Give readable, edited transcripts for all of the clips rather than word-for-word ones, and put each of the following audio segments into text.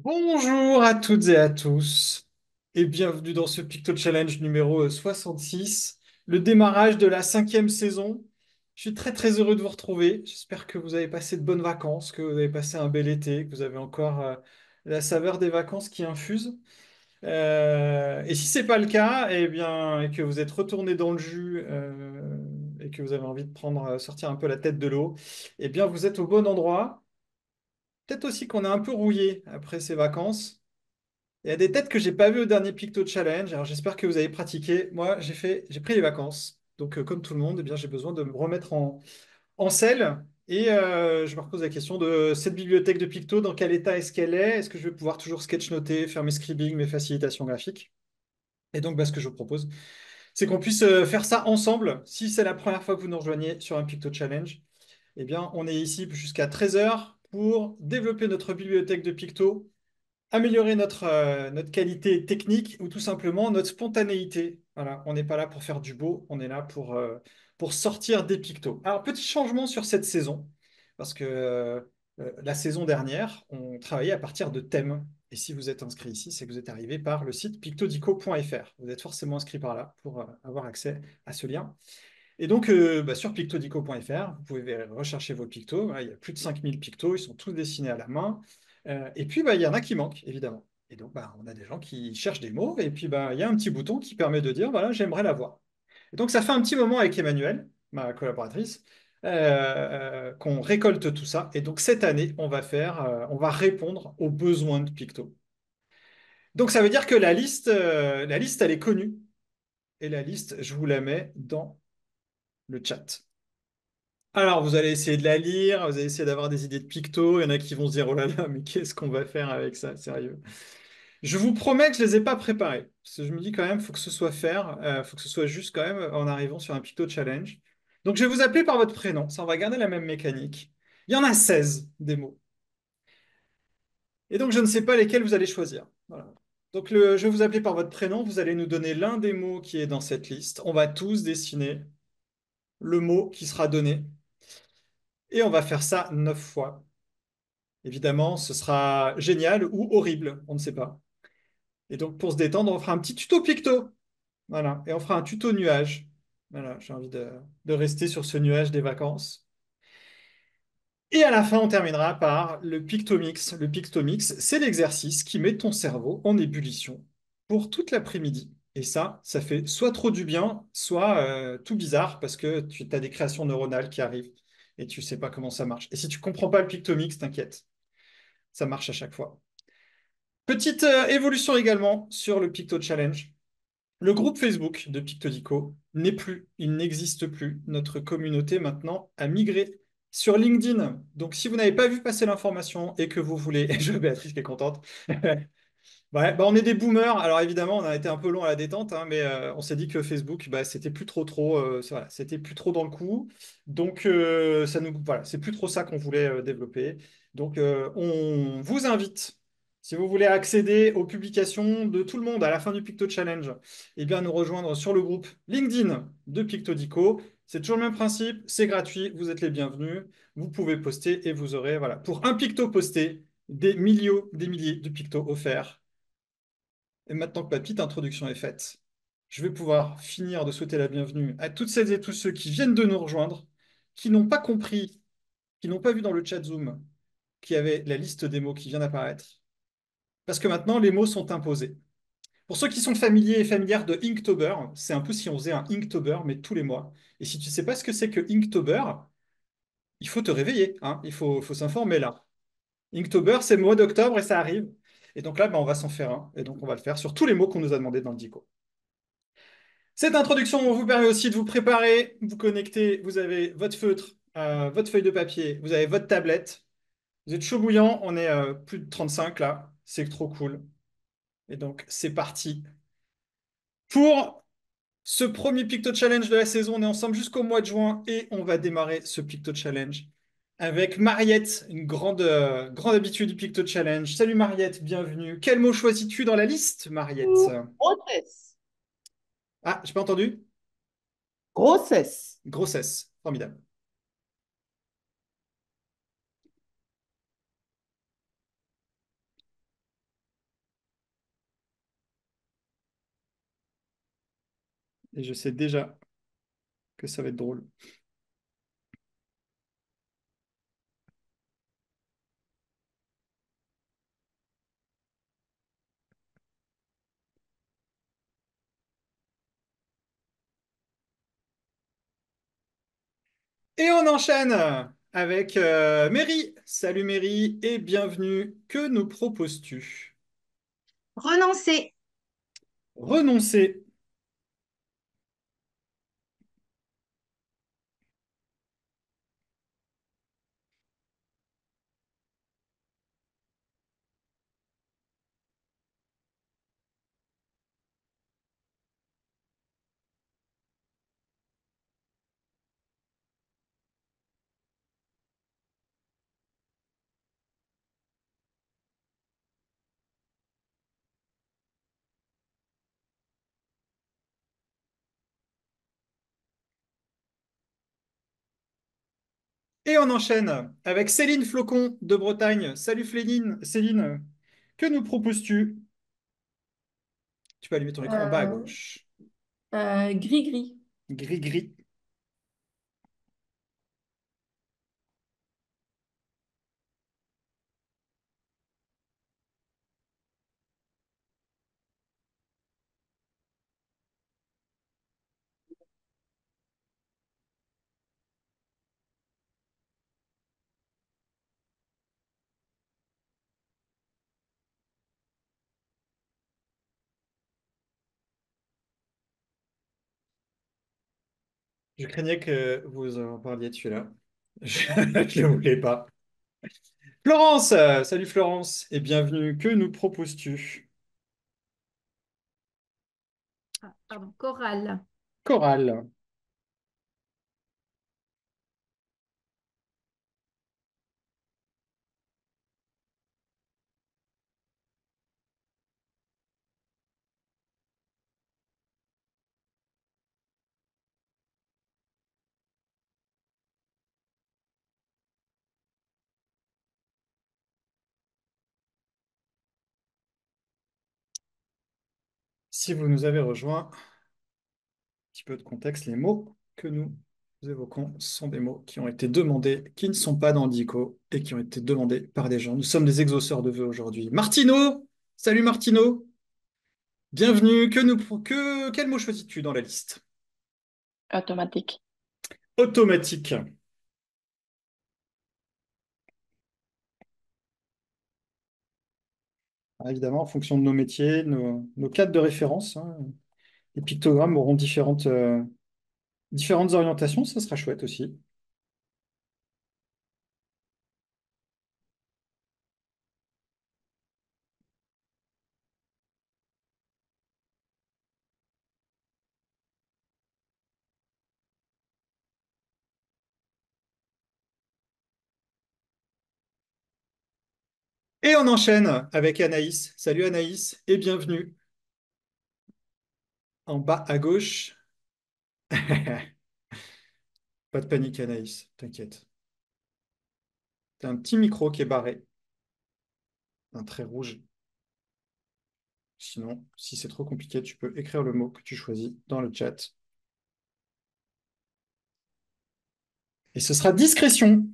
Bonjour à toutes et à tous et bienvenue dans ce Picto Challenge numéro 66, le démarrage de la cinquième saison. Je suis très très heureux de vous retrouver. J'espère que vous avez passé de bonnes vacances, que vous avez passé un bel été, que vous avez encore la saveur des vacances qui infuse. Et si c'est pas le cas, eh bien, et que vous êtes retourné dans le jus et que vous avez envie de prendre, sortir un peu la tête de l'eau, eh bien, vous êtes au bon endroit. Peut-être aussi qu'on est un peu rouillé après ces vacances. Il y a des têtes que j'ai pas vues au dernier Picto Challenge. Alors j'espère que vous avez pratiqué. Moi, j'ai pris les vacances. Donc comme tout le monde, eh bien j'ai besoin de me remettre en selle. Et je me repose la question de cette bibliothèque de Picto, dans quel état est-ce qu'elle est? Est-ce que je vais pouvoir toujours sketchnoter, faire mes scribings, mes facilitations graphiques? Et donc ce que je vous propose, c'est qu'on puisse faire ça ensemble. Si c'est la première fois que vous nous rejoignez sur un Picto Challenge, eh bien on est ici jusqu'à 13 heures pour développer notre bibliothèque de Picto, améliorer notre qualité technique ou tout simplement notre spontanéité. Voilà, on n'est pas là pour faire du beau, on est là pour sortir des pictos. Alors, petit changement sur cette saison, parce que la saison dernière, on travaillait à partir de thèmes. Et si vous êtes inscrit ici, c'est que vous êtes arrivé par le site pictodico.fr. Vous êtes forcément inscrit par là pour avoir accès à ce lien. Et donc, sur pictodico.fr, vous pouvez rechercher vos pictos. Voilà, il y a plus de 5000 pictos, ils sont tous dessinés à la main. Et puis, il y en a qui manquent, évidemment. Et donc, on a des gens qui cherchent des mots. Et puis, il y a un petit bouton qui permet de dire, voilà, j'aimerais l'avoir. Et donc, ça fait un petit moment avec Emmanuel, ma collaboratrice, qu'on récolte tout ça. Et donc, cette année, on va répondre aux besoins de pictos. Donc, ça veut dire que la liste, elle est connue. Et la liste, je vous la mets dans le chat. Alors, vous allez essayer de la lire, vous allez essayer d'avoir des idées de picto. Il y en a qui vont se dire, oh là là, mais qu'est-ce qu'on va faire avec ça, sérieux? Je vous promets que je les ai pas préparés. Parce que je me dis quand même, faut que ce soit faire, faut que ce soit juste quand même en arrivant sur un picto challenge. Donc, je vais vous appeler par votre prénom. Ça, on va garder la même mécanique. Il y en a 16 des mots. Et donc, je ne sais pas lesquels vous allez choisir. Voilà. Donc, je vais vous appeler par votre prénom. Vous allez nous donner l'un des mots qui est dans cette liste. On va tous dessiner le mot qui sera donné. Et on va faire ça 9 fois. Évidemment, ce sera génial ou horrible, on ne sait pas. Et donc, pour se détendre, on fera un petit tuto picto. Voilà. Et on fera un tuto nuage. Voilà, j'ai envie de rester sur ce nuage des vacances. Et à la fin, on terminera par le Pictomix. Le Pictomix, c'est l'exercice qui met ton cerveau en ébullition pour toute l'après-midi. Et ça fait soit trop du bien, soit tout bizarre parce que tu as des créations neuronales qui arrivent et tu sais pas comment ça marche. Et si tu comprends pas le Pictomix, t'inquiète, ça marche à chaque fois. Petite évolution également sur le Picto Challenge. Le groupe Facebook de Pictodico n'est plus, il n'existe plus. Notre communauté maintenant a migré sur LinkedIn. Donc si vous n'avez pas vu passer l'information et que vous voulez, et je Béatrice qui est contente, ouais, on est des boomers. Alors évidemment, on a été un peu long à la détente, hein, mais on s'est dit que Facebook, c'était plus trop, voilà, c'était plus trop dans le coup. Donc voilà, c'est plus trop ça qu'on voulait développer. Donc on vous invite, si vous voulez accéder aux publications de tout le monde à la fin du Picto Challenge, eh bien nous rejoindre sur le groupe LinkedIn de Pictodico. C'est toujours le même principe, c'est gratuit, vous êtes les bienvenus. Vous pouvez poster et vous aurez, voilà, pour un picto posté, des milliers de pictos offerts. Et maintenant que ma petite introduction est faite, je vais pouvoir finir de souhaiter la bienvenue à toutes celles et tous ceux qui viennent de nous rejoindre, qui n'ont pas compris, qui n'ont pas vu dans le chat Zoom qu'il y avait la liste des mots qui vient d'apparaître. Parce que maintenant, les mots sont imposés. Pour ceux qui sont familiers et familières de Inktober, c'est un peu si on faisait un Inktober, mais tous les mois. Et si tu ne sais pas ce que c'est que Inktober, il faut te réveiller, hein. Il faut s'informer là. Inktober, c'est le mois d'octobre et ça arrive. Et donc là, on va s'en faire un. Et donc on va le faire sur tous les mots qu'on nous a demandé dans le dico. Cette introduction vous permet aussi de vous préparer, vous connecter. Vous avez votre feutre, votre feuille de papier, vous avez votre tablette. Vous êtes chaud bouillant, on est plus de 35 là. C'est trop cool. Et donc, c'est parti. Pour ce premier Picto Challenge de la saison, on est ensemble jusqu'au mois de juin et on va démarrer ce Picto Challenge avec Mariette, une grande habituée du Picto Challenge. Salut Mariette, bienvenue. Quel mot choisis-tu dans la liste, Mariette? Grossesse. Ah, j'ai pas entendu. Grossesse. Grossesse. Formidable. et je sais déjà que ça va être drôle. Et on enchaîne avec Mary. Salut Mary et bienvenue. Que nous proposes-tu? Renoncer. Renoncer. Et on enchaîne avec Céline Flocon de Bretagne. Salut Céline. Céline, que nous proposes-tu? Tu peux allumer ton écran en bas à Euh, gauche. Gris-gris. Gris-gris. Je craignais que vous en parliez de celui-là. Je ne le voulais pas. Florence, salut Florence et bienvenue. Que nous proposes-tu? Ah, pardon, corail. Chorale. Si vous nous avez rejoint, un petit peu de contexte, les mots que nous évoquons sont des mots qui ont été demandés, qui ne sont pas dans Dico et qui ont été demandés par des gens. Nous sommes des exauceurs de vœux aujourd'hui. Martino! Salut Martino! Bienvenue. Quel mot choisis-tu dans la liste? Automatique. Automatique. Ah, évidemment, en fonction de nos métiers, nos cadres de référence, hein, les pictogrammes auront différentes orientations, ça sera chouette aussi. Et on enchaîne avec Anaïs. Salut Anaïs et bienvenue. En bas à gauche. Pas de panique Anaïs, t'inquiète. T'as un petit micro qui est barré, un trait rouge. Sinon, si c'est trop compliqué, tu peux écrire le mot que tu choisis dans le chat. Et ce sera discrétion.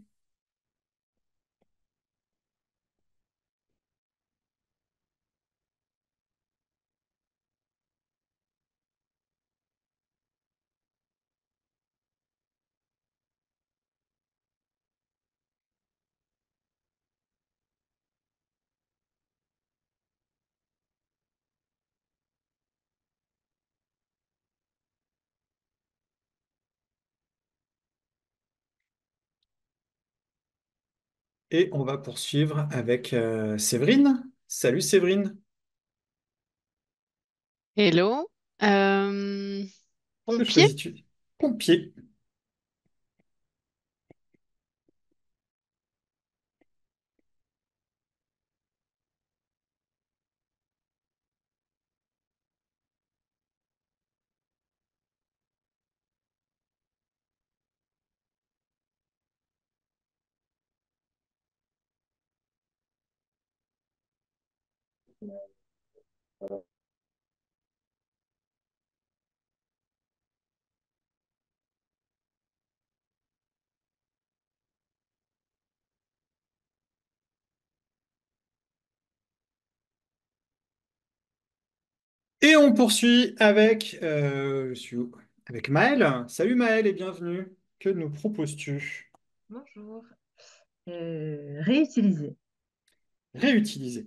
Et on va poursuivre avec Séverine. Salut Séverine. Hello. Que Pompier? choisis-tu? Pompier. Et on poursuit avec, avec Maëlle. Salut Maëlle et bienvenue. Que nous proposes-tu? Bonjour. Réutiliser. Réutiliser.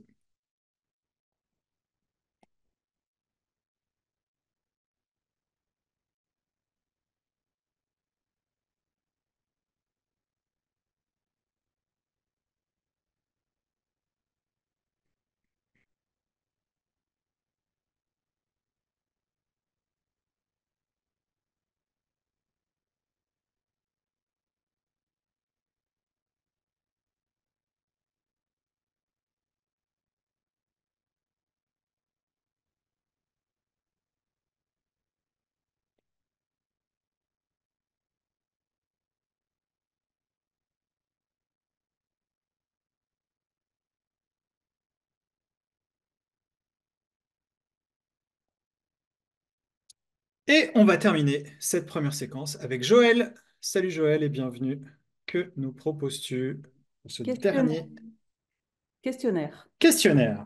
Et on va terminer cette première séquence avec Joël. Salut Joël et bienvenue. Que nous proposes-tu pour ce Questionnaire. dernier Questionnaire. questionnaire?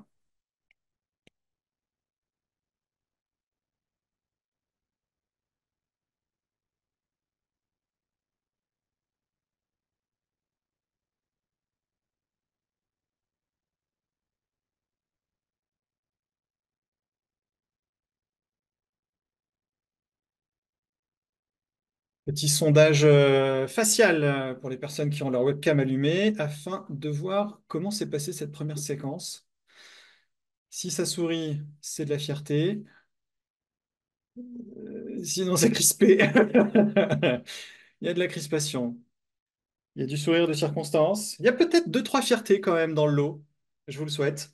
Petit sondage facial pour les personnes qui ont leur webcam allumée afin de voir comment s'est passée cette première séquence. Si ça sourit, c'est de la fierté. Sinon, c'est crispé. Il y a de la crispation. Il y a du sourire de circonstance. Il y a peut-être deux, trois fiertés quand même dans le lot. Je vous le souhaite.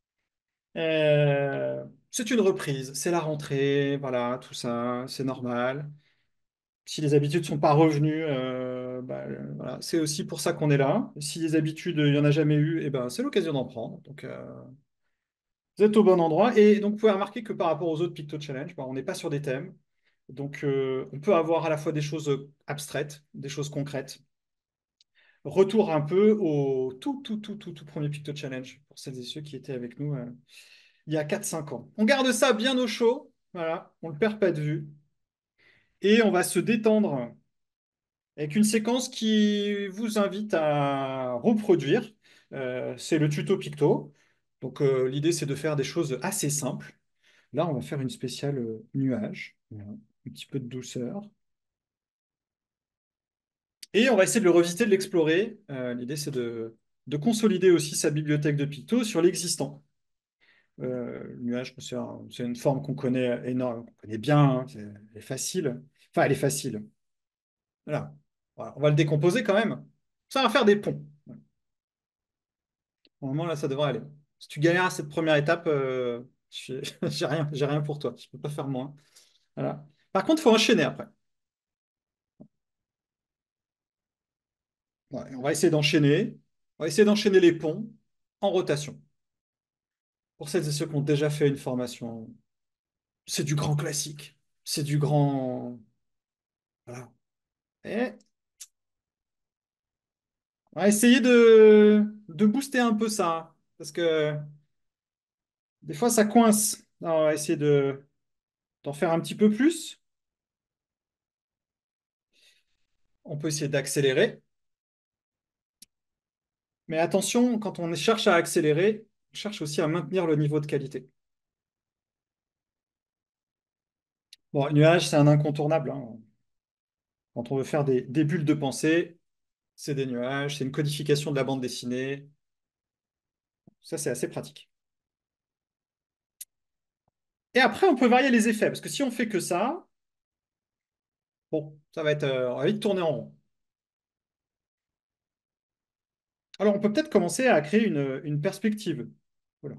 C'est une reprise, c'est la rentrée, voilà, tout ça, c'est normal. Si les habitudes sont pas revenues, voilà, c'est aussi pour ça qu'on est là. Si les habitudes, il n'y en a jamais eu, eh ben, c'est l'occasion d'en prendre. Donc, vous êtes au bon endroit. Et donc, vous pouvez remarquer que par rapport aux autres Picto Challenge, on n'est pas sur des thèmes. Donc, on peut avoir à la fois des choses abstraites, des choses concrètes. Retour un peu au tout premier Picto Challenge pour celles et ceux qui étaient avec nous il y a 4 5 ans. On garde ça bien au chaud, voilà, on ne le perd pas de vue. Et on va se détendre avec une séquence qui vous invite à reproduire. C'est le tuto Picto. Donc l'idée, c'est de faire des choses assez simples. Là, on va faire une spéciale nuage. Voilà. Un petit peu de douceur. Et on va essayer de le revisiter, de l'explorer. L'idée, c'est de consolider aussi sa bibliothèque de Picto sur l'existant. Le nuage, c'est une forme qu'on connaît énorme, qu'on connaît bien, hein, elle est facile. Enfin, elle est facile. Voilà. Voilà. On va le décomposer quand même. Ça va faire des ponts. Normalement, là, ça devrait aller. Si tu galères à cette première étape, j'ai rien pour toi. Je peux pas faire moins. Voilà. Par contre, il faut enchaîner après. Ouais, on va essayer d'enchaîner. On va essayer d'enchaîner les ponts en rotation. Pour celles et ceux qui ont déjà fait une formation, c'est du grand classique. C'est du grand. Voilà. Et on va essayer de booster un peu ça. Parce que des fois, ça coince. Alors, on va essayer d'en faire un petit peu plus. On peut essayer d'accélérer. Mais attention, quand on cherche à accélérer, on cherche aussi à maintenir le niveau de qualité. Bon, le nuage, c'est un incontournable, hein. Quand on veut faire des bulles de pensée, c'est des nuages, c'est une codification de la bande dessinée. Ça, c'est assez pratique. Et après, on peut varier les effets, parce que si on fait que ça, bon, ça va être, on va vite tourner en rond. Alors, on peut peut-être commencer à créer une perspective. Voilà.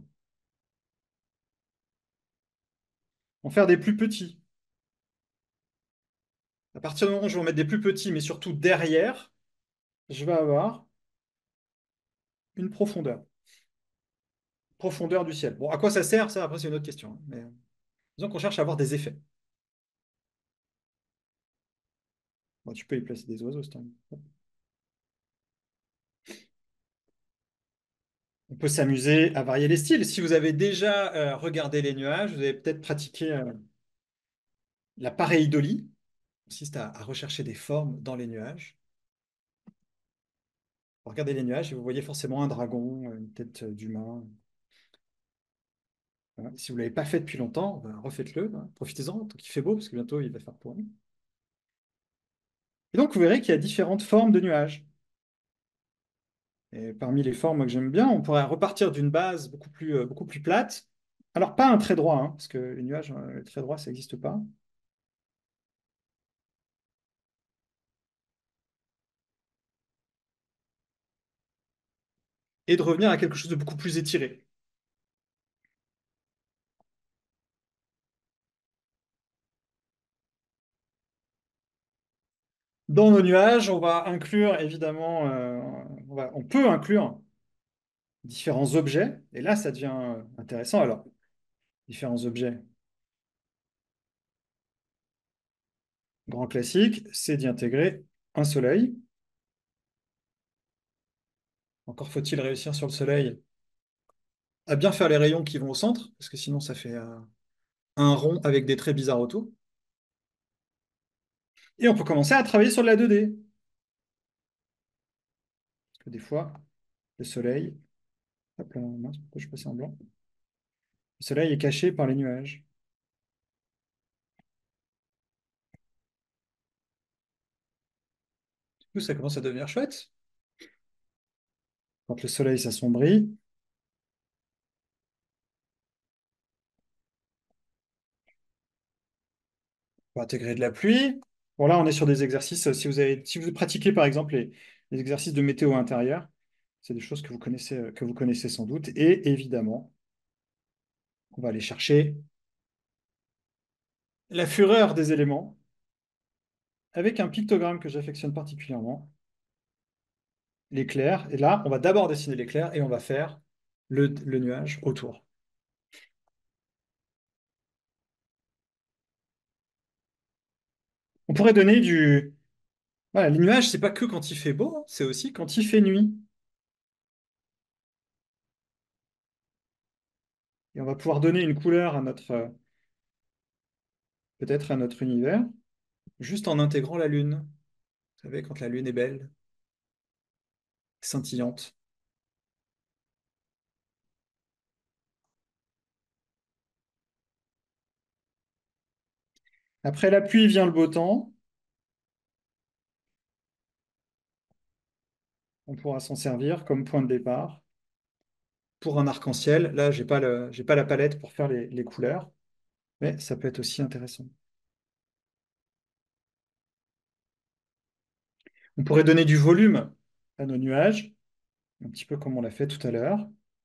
En faire des plus petits. À partir du moment où je vais en mettre des plus petits, mais surtout derrière, je vais avoir une profondeur. Profondeur du ciel. Bon, à quoi ça sert, ça, après, c'est une autre question, hein. Mais disons qu'on cherche à avoir des effets. Bon, tu peux y placer des oiseaux, c'est un... On peut s'amuser à varier les styles. Si vous avez déjà regardé les nuages, vous avez peut-être pratiqué la pareidolie, qui consiste à rechercher des formes dans les nuages. Vous regardez les nuages et vous voyez forcément un dragon, une tête d'humain. Voilà. Si vous ne l'avez pas fait depuis longtemps, ben, refaites-le, hein. Profitez-en, tant qu'il fait beau, parce que bientôt il va faire pour nous. Et donc vous verrez qu'il y a différentes formes de nuages. Et parmi les formes que j'aime bien, on pourrait repartir d'une base beaucoup plus plate. Alors pas un trait droit, hein, parce que les nuages, les traits droits, ça n'existe pas. Et de revenir à quelque chose de beaucoup plus étiré. Dans nos nuages, on va inclure évidemment, on peut inclure différents objets. Et là, ça devient intéressant. Alors, différents objets. Grand classique, c'est d'y intégrer un soleil. Encore faut-il réussir sur le soleil à bien faire les rayons qui vont au centre, parce que sinon ça fait un rond avec des traits bizarres autour. Et on peut commencer à travailler sur de la 2D. Parce que des fois, le soleil, hop là, mince, pourquoi je suis passé en blanc? Le soleil est caché par les nuages. Du coup, ça commence à devenir chouette. Quand le soleil s'assombrit, on va intégrer de la pluie. Bon, là, on est sur des exercices. Si vous pratiquez par exemple les exercices de météo intérieure, c'est des choses que vous connaissez sans doute. Et évidemment, on va aller chercher la fureur des éléments avec un pictogramme que j'affectionne particulièrement, l'éclair. Et là, on va d'abord dessiner l'éclair et on va faire le nuage autour. On pourrait donner du... Voilà, les nuages, c'est pas que quand il fait beau, hein, c'est aussi quand il fait nuit. Et on va pouvoir donner une couleur à peut-être à notre univers, juste en intégrant la lune. Vous savez, quand la lune est belle, scintillante. Après la pluie vient le beau temps. On pourra s'en servir comme point de départ pour un arc-en-ciel. Là, j'ai pas la palette pour faire les couleurs, mais ça peut être aussi intéressant. On pourrait donner du volume à nos nuages, un petit peu comme on l'a fait tout à l'heure.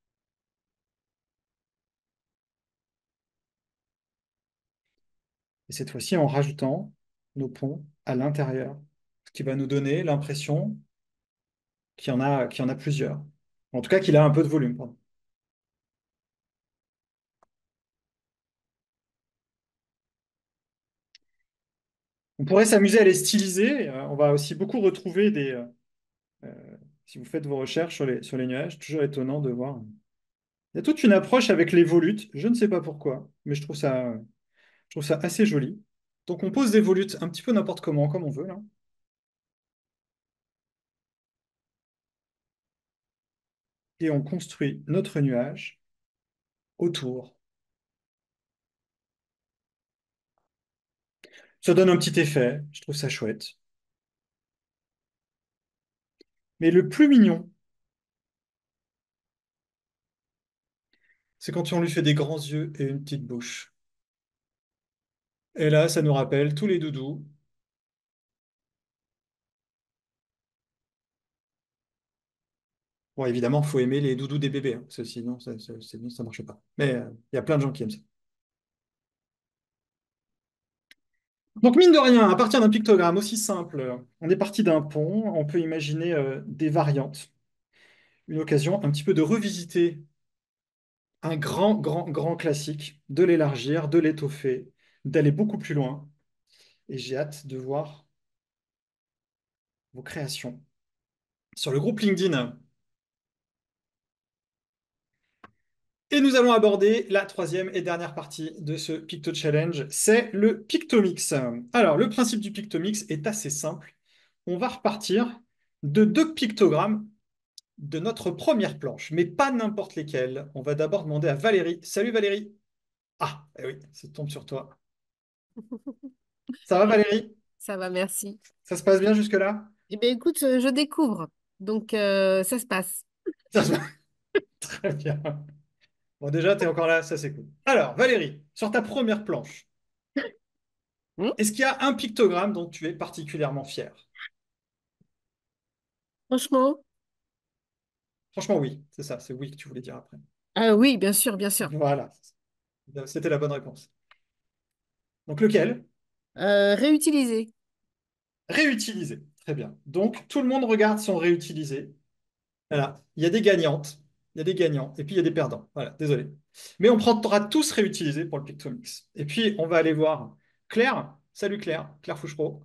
Et cette fois-ci en rajoutant nos ponts à l'intérieur, ce qui va nous donner l'impression qu'il y en a plusieurs. En tout cas, qu'il a un peu de volume, pardon. On pourrait s'amuser à les styliser. On va aussi beaucoup retrouver si vous faites vos recherches sur les nuages, toujours étonnant de voir. Il y a toute une approche avec les volutes. Je ne sais pas pourquoi, mais je trouve ça assez joli. Donc on pose des volutes un petit peu n'importe comment, comme on veut, là. Et on construit notre nuage autour. Ça donne un petit effet, je trouve ça chouette. Mais le plus mignon, c'est quand on lui fait des grands yeux et une petite bouche. Et là, ça nous rappelle tous les doudous. Bon, évidemment, il faut aimer les doudous des bébés, hein, parce que sinon, sinon, ça marche pas. Mais il y a plein de gens qui aiment ça. Donc, mine de rien, à partir d'un pictogramme aussi simple, on est parti d'un pont, on peut imaginer des variantes. Une occasion un petit peu de revisiter un grand classique, de l'élargir, de l'étoffer, d'aller beaucoup plus loin. Et j'ai hâte de voir vos créations. Sur le groupe LinkedIn, Et nous allons aborder la troisième et dernière partie de ce Picto Challenge, c'est le Pictomix. Alors, le principe du Pictomix est assez simple. On va repartir de deux pictogrammes de notre première planche, mais pas n'importe lesquels. On va d'abord demander à Valérie. Salut Valérie. Ah, eh oui, ça tombe sur toi. Ça va Valérie? Ça va, merci. Ça se passe bien jusque-là? Eh bien, écoute, je découvre. Donc, ça se passe. Ça se passe très bien. Bon, déjà, tu es encore là, ça c'est cool. Alors, Valérie, sur ta première planche, Hmm. est-ce qu'il y a un pictogramme dont tu es particulièrement fier? Franchement, Franchement, oui, c'est ça, c'est oui que tu voulais dire après. ah oui, bien sûr, bien sûr. Voilà, c'était la bonne réponse. Donc, lequel? Réutiliser. Réutiliser. Très bien. Donc, tout le monde regarde son réutilisé. Voilà, il y a des gagnantes, il y a des gagnants, et puis il y a des perdants. Voilà, désolé. Mais on prendra tous réutilisés pour le Pictomix. Et puis, on va aller voir Claire. Salut Claire, Claire Fouchereau.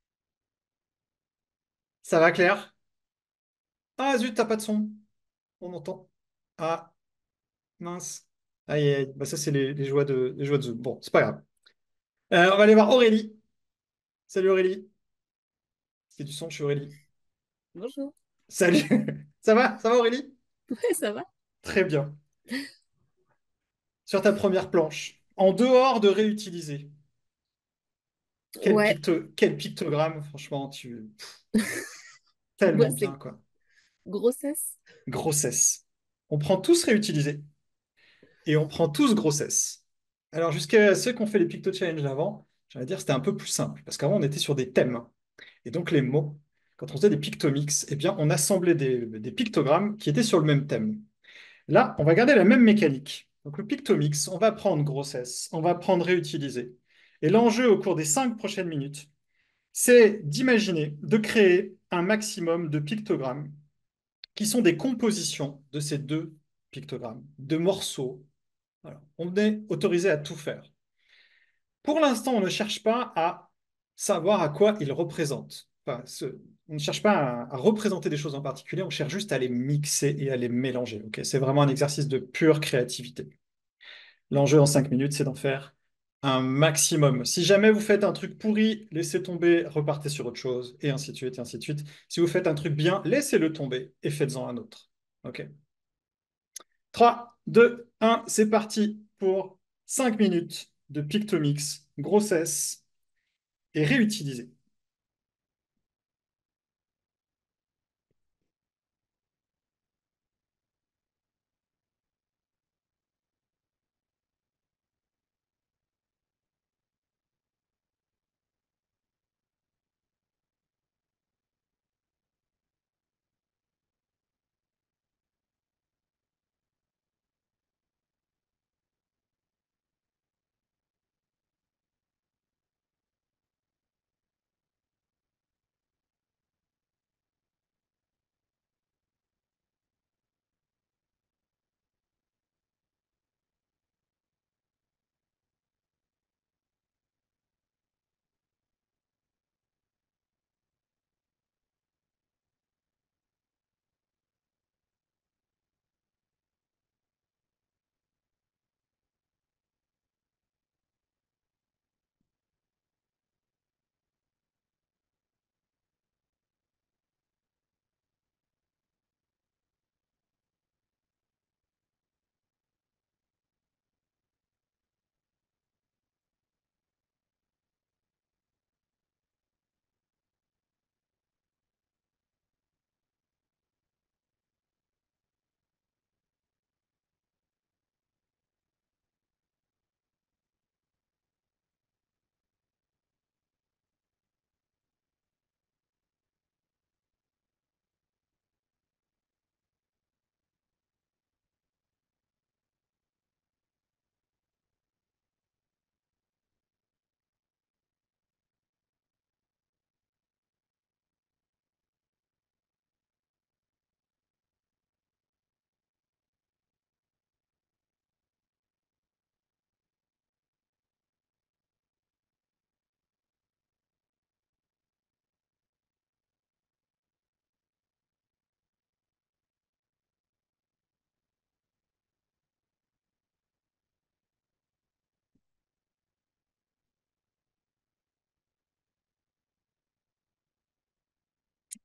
Ça va Claire? Ah zut, t'as pas de son. On entend. Ah, mince. Aïe, aïe, aïe. Bah, ça, c'est les joies de Zoom. Bon, c'est pas grave. On va aller voir Aurélie. Salut Aurélie. C'est du son de chez Aurélie. Bonjour. Salut. Ça va? Ça va Aurélie? Ouais, ça va. Très bien. Sur ta première planche, en dehors de réutiliser, Ouais, quel pictogramme, franchement, tellement ouais, bien, c'est quoi. grossesse. Grossesse. On prend tous réutilisé et on prend tous grossesse. Alors, jusqu'à ceux qui ont fait les Picto Challenge d'avant, j'allais dire c'était un peu plus simple, parce qu'avant, on était sur des thèmes. Et donc, les mots, quand on faisait des pictomix, eh bien, on assemblait des pictogrammes qui étaient sur le même thème. Là, on va garder la même mécanique. Donc, le pictomix, on va prendre grossesse, on va prendre réutiliser. Et l'enjeu au cours des 5 prochaines minutes, c'est d'imaginer, de créer un maximum de pictogrammes qui sont des compositions de ces deux pictogrammes, de morceaux. Voilà. On est autorisé à tout faire. Pour l'instant, on ne cherche pas à savoir à quoi ils représentent. Enfin, on ne cherche pas à représenter des choses en particulier, on cherche juste à les mixer et à les mélanger. Ok, c'est vraiment un exercice de pure créativité. L'enjeu en 5 minutes, c'est d'en faire un maximum. Si jamais vous faites un truc pourri, laissez tomber, repartez sur autre chose, et ainsi de suite, et ainsi de suite. Si vous faites un truc bien, laissez-le tomber et faites-en un autre. OK? 3, 2, 1, c'est parti pour 5 minutes de Pictomix, grossesse et réutiliser.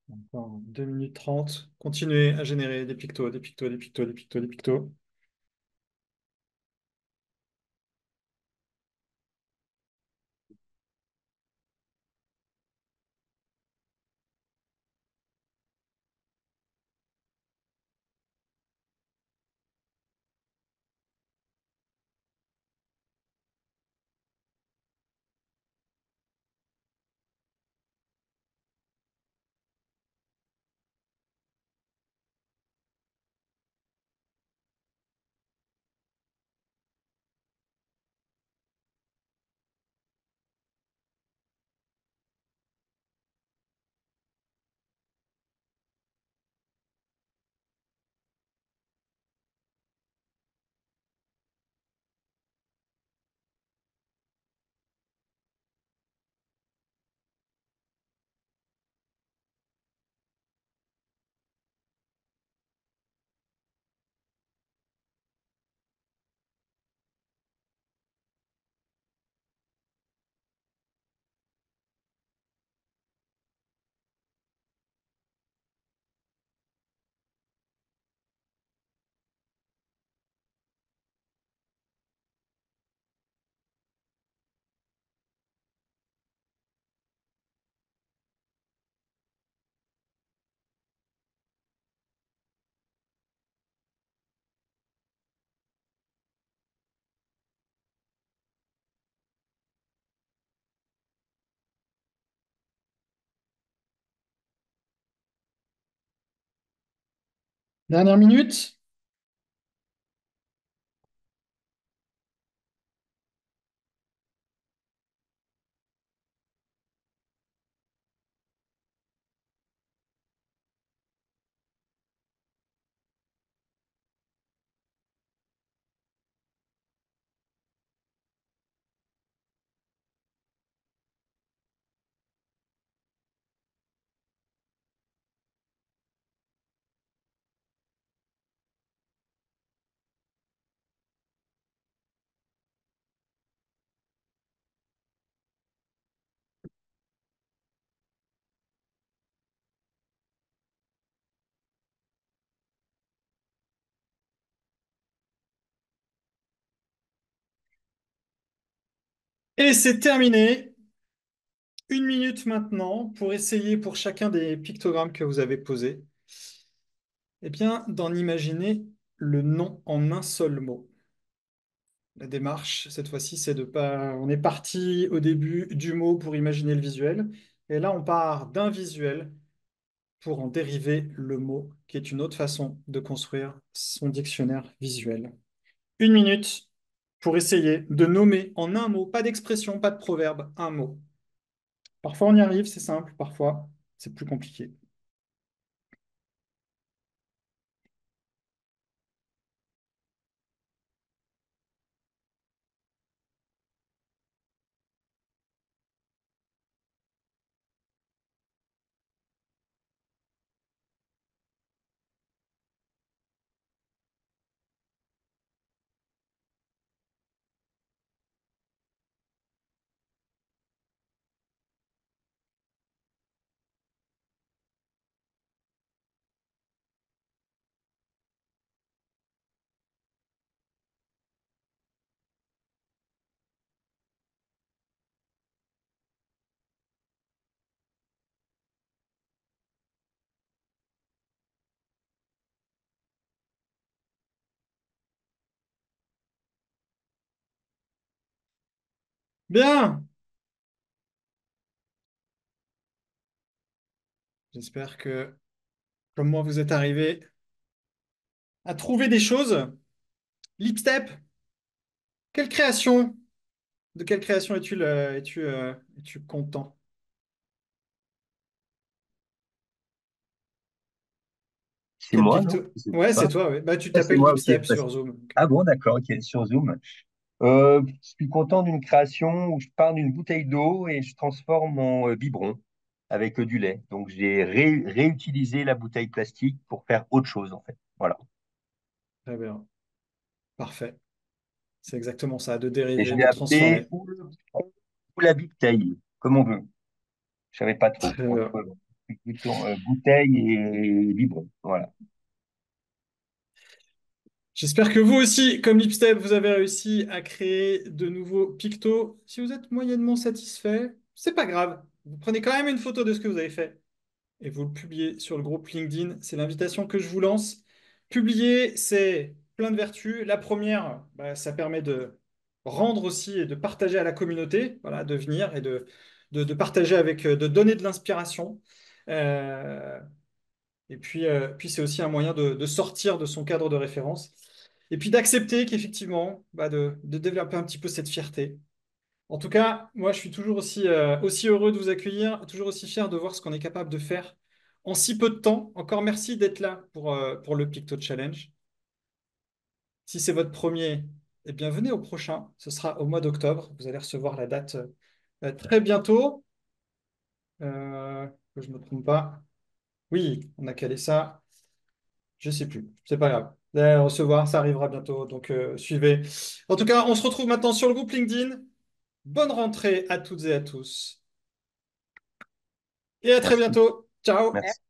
Encore 2 minutes 30. Continuez à générer des pictos, des pictos, des pictos, des pictos, des pictos. Dernière minute. Et c'est terminé. 1 minute maintenant pour essayer pour chacun des pictogrammes que vous avez posés, eh bien, d'en imaginer le nom en un seul mot. La démarche, cette fois-ci, c'est de pas. On est parti au début du mot pour imaginer le visuel, et là, on part d'un visuel pour en dériver le mot, qui est une autre façon de construire son dictionnaire visuel. 1 minute pour essayer de nommer en un mot, pas d'expression, pas de proverbe, un mot. Parfois, on y arrive, c'est simple, parfois, c'est plus compliqué. Bien, j'espère que, comme moi, vous êtes arrivé à trouver des choses. Lipstep, quelle création? De quelle création es-tu content? C'est Quel moi, non? picto? Je sais Ouais, c'est pas. toi, ouais. Bah, tu Ah, c'est t'appelles moi, ok. Lipstep sur Zoom. Ah bon, d'accord, ok, sur Zoom. Je suis content d'une création où je pars d'une bouteille d'eau et je transforme mon biberon avec du lait. Donc j'ai réutilisé la bouteille plastique pour faire autre chose, en fait. Voilà. Très bien, parfait. C'est exactement ça, de Et je dériver, l'ai de appelé transformer. ou le biberon ou la big tail, comme on veut. Je savais pas trop. Très bien. bouteille et biberon. Voilà. J'espère que vous aussi, comme Lipstep, vous avez réussi à créer de nouveaux pictos. Si vous êtes moyennement satisfait, c'est pas grave. Vous prenez quand même une photo de ce que vous avez fait et vous le publiez sur le groupe LinkedIn. C'est l'invitation que je vous lance. Publier, c'est plein de vertus. La première, bah, ça permet de rendre aussi et de partager à la communauté, voilà, de venir et de partager avec, de donner de l'inspiration. Euh, et puis c'est aussi un moyen de sortir de son cadre de référence. Et puis d'accepter qu'effectivement, bah, de développer un petit peu cette fierté. En tout cas, moi, je suis toujours aussi heureux de vous accueillir, toujours aussi fier de voir ce qu'on est capable de faire en si peu de temps. Encore merci d'être là pour le Picto Challenge. Si c'est votre premier, eh bien, venez au prochain. Ce sera au mois d'octobre. Vous allez recevoir la date très bientôt. Que je ne me trompe pas. Oui, on a calé ça. Je sais plus. C'est pas grave. Vous allez recevoir, ça arrivera bientôt. Donc, suivez. En tout cas, on se retrouve maintenant sur le groupe LinkedIn. Bonne rentrée à toutes et à tous. Et à très Merci. bientôt. Ciao. Merci.